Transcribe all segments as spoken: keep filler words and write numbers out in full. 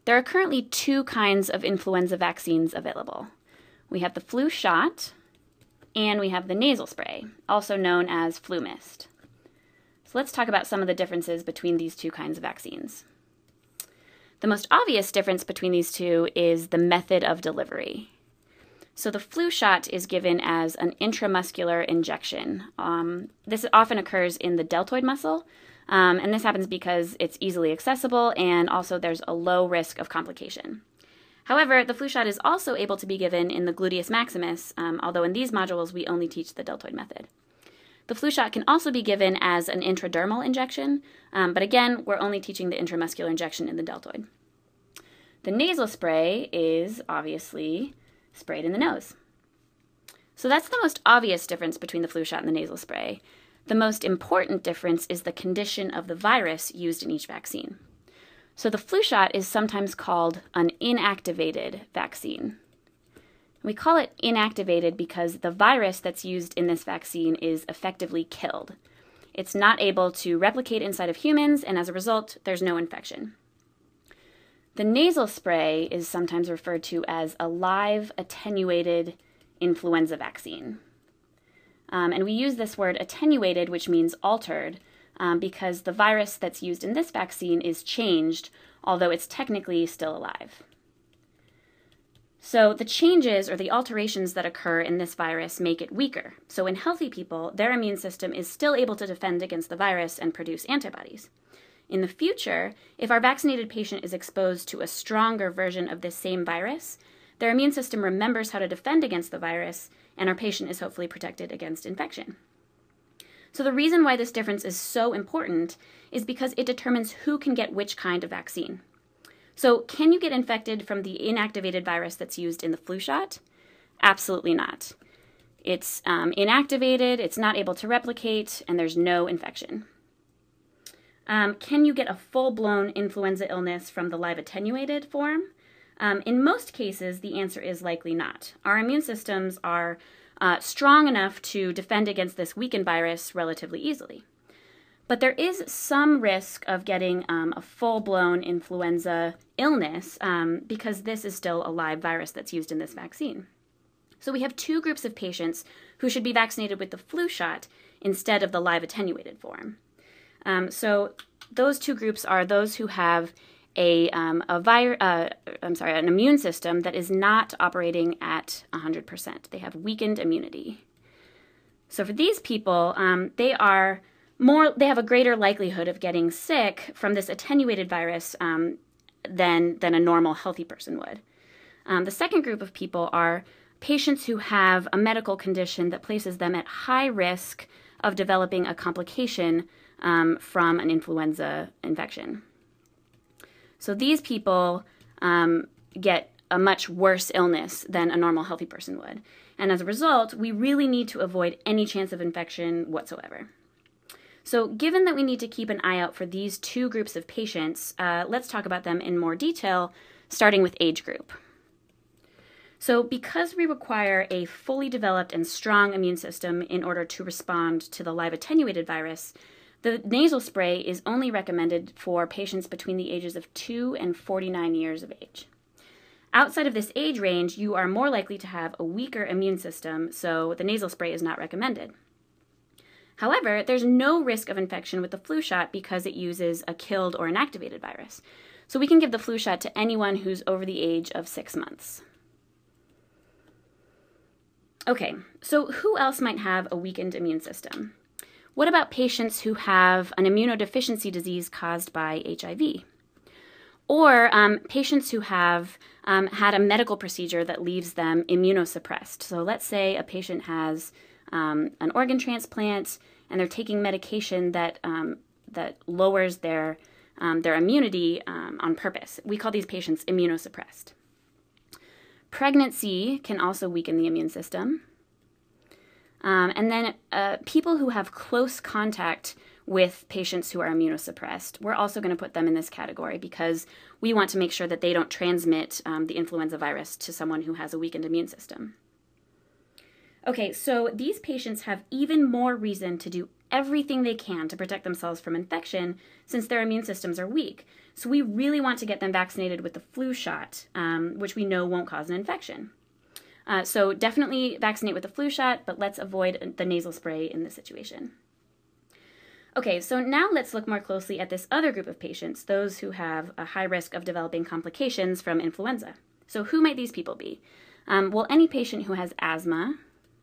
There are currently two kinds of influenza vaccines available. We have the flu shot, and we have the nasal spray, also known as flu mist. So let's talk about some of the differences between these two kinds of vaccines. The most obvious difference between these two is the method of delivery. So the flu shot is given as an intramuscular injection. Um, this often occurs in the deltoid muscle, um, and this happens because it's easily accessible and also there's a low risk of complication. However, the flu shot is also able to be given in the gluteus maximus, um, although in these modules we only teach the deltoid method. The flu shot can also be given as an intradermal injection, um, but again, we're only teaching the intramuscular injection in the deltoid. The nasal spray is obviously sprayed in the nose. So that's the most obvious difference between the flu shot and the nasal spray. The most important difference is the condition of the virus used in each vaccine. So the flu shot is sometimes called an inactivated vaccine. We call it inactivated because the virus that's used in this vaccine is effectively killed. It's not able to replicate inside of humans, and as a result, there's no infection. The nasal spray is sometimes referred to as a live attenuated influenza vaccine. Um, and we use this word attenuated, which means altered, um, because the virus that's used in this vaccine is changed, although it's technically still alive. So the changes or the alterations that occur in this virus make it weaker. So in healthy people, their immune system is still able to defend against the virus and produce antibodies. In the future, if our vaccinated patient is exposed to a stronger version of this same virus, their immune system remembers how to defend against the virus, and our patient is hopefully protected against infection. So the reason why this difference is so important is because it determines who can get which kind of vaccine. So can you get infected from the inactivated virus that's used in the flu shot? Absolutely not. It's um, inactivated, it's not able to replicate, and there's no infection. Um, can you get a full-blown influenza illness from the live attenuated form? Um, in most cases, the answer is likely not. Our immune systems are uh, strong enough to defend against this weakened virus relatively easily. But there is some risk of getting um, a full-blown influenza illness um, because this is still a live virus that's used in this vaccine. So we have two groups of patients who should be vaccinated with the flu shot instead of the live attenuated form. Um, so those two groups are those who have a, um, a vir- uh, I'm sorry, an immune system that is not operating at one hundred percent. They have weakened immunity. So for these people, um, they are more, they have a greater likelihood of getting sick from this attenuated virus um, than, than a normal healthy person would. Um, the second group of people are patients who have a medical condition that places them at high risk of developing a complication Um, from an influenza infection. So these people um, get a much worse illness than a normal healthy person would. And as a result, we really need to avoid any chance of infection whatsoever. So given that we need to keep an eye out for these two groups of patients, uh, let's talk about them in more detail, starting with age group. So because we require a fully developed and strong immune system in order to respond to the live attenuated virus, the nasal spray is only recommended for patients between the ages of two and forty-nine years of age. Outside of this age range, you are more likely to have a weaker immune system, so the nasal spray is not recommended. However, there's no risk of infection with the flu shot because it uses a killed or inactivated virus. So we can give the flu shot to anyone who's over the age of six months. Okay, so who else might have a weakened immune system? What about patients who have an immunodeficiency disease caused by H I V? Or um, patients who have um, had a medical procedure that leaves them immunosuppressed. So let's say a patient has um, an organ transplant and they're taking medication that, um, that lowers their, um, their immunity um, on purpose. We call these patients immunosuppressed. Pregnancy can also weaken the immune system. Um, and then uh, people who have close contact with patients who are immunosuppressed, we're also going to put them in this category because we want to make sure that they don't transmit um, the influenza virus to someone who has a weakened immune system. Okay, so these patients have even more reason to do everything they can to protect themselves from infection since their immune systems are weak. So we really want to get them vaccinated with the flu shot, um, which we know won't cause an infection. Uh, so definitely vaccinate with the flu shot, but let's avoid the nasal spray in this situation. Okay, so now let's look more closely at this other group of patients, those who have a high risk of developing complications from influenza. So who might these people be? Um, well, any patient who has asthma,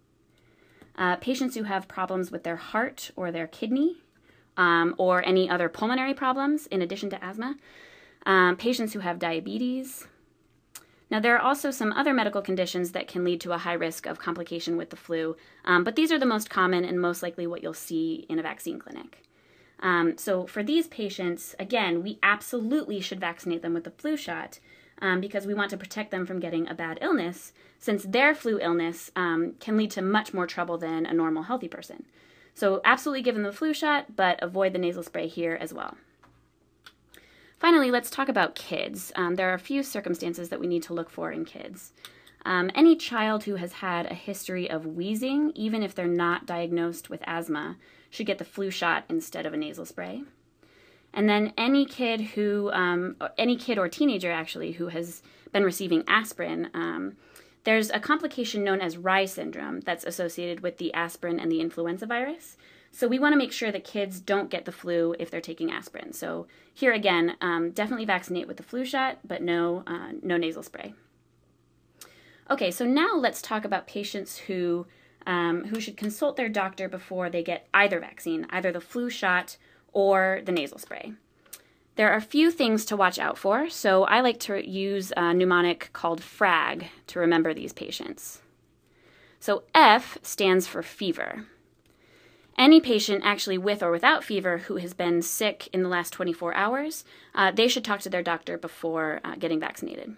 uh, patients who have problems with their heart or their kidney, um, or any other pulmonary problems in addition to asthma, um, patients who have diabetes. Now, there are also some other medical conditions that can lead to a high risk of complication with the flu, um, but these are the most common and most likely what you'll see in a vaccine clinic. Um, so for these patients, again, we absolutely should vaccinate them with the flu shot um, because we want to protect them from getting a bad illness, since their flu illness um, can lead to much more trouble than a normal healthy person. So absolutely give them the flu shot, but avoid the nasal spray here as well. Finally, let's talk about kids. Um, there are a few circumstances that we need to look for in kids. Um, any child who has had a history of wheezing, even if they're not diagnosed with asthma, should get the flu shot instead of a nasal spray. And then any kid who, um, any kid or teenager actually, who has been receiving aspirin, um, there's a complication known as Rye syndrome that's associated with the aspirin and the influenza virus. So we want to make sure that kids don't get the flu if they're taking aspirin. So here again, um, definitely vaccinate with the flu shot, but no, uh, no nasal spray. Okay, so now let's talk about patients who, um, who should consult their doctor before they get either vaccine, either the flu shot or the nasal spray. There are a few things to watch out for, so I like to use a mnemonic called FRAG to remember these patients. So F stands for fever. Any patient actually with or without fever who has been sick in the last twenty-four hours, uh, they should talk to their doctor before uh, getting vaccinated.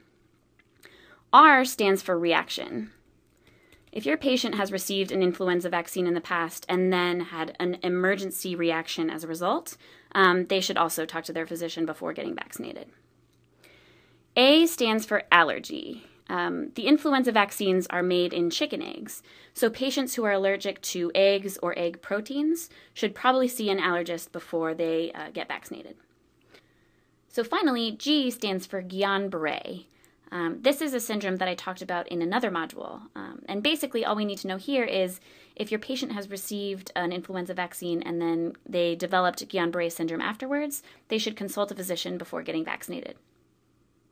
R stands for reaction. If your patient has received an influenza vaccine in the past and then had an emergency reaction as a result, um, they should also talk to their physician before getting vaccinated. A stands for allergy. Um, the influenza vaccines are made in chicken eggs, so patients who are allergic to eggs or egg proteins should probably see an allergist before they uh, get vaccinated. So finally, G stands for Guillain-Barré. Um, this is a syndrome that I talked about in another module, um, and basically all we need to know here is if your patient has received an influenza vaccine and then they developed Guillain-Barré syndrome afterwards, they should consult a physician before getting vaccinated.